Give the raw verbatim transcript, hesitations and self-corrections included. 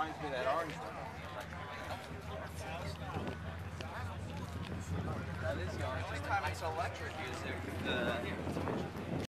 reminds me of that orange one. That is the orange. The only time it's electric is if the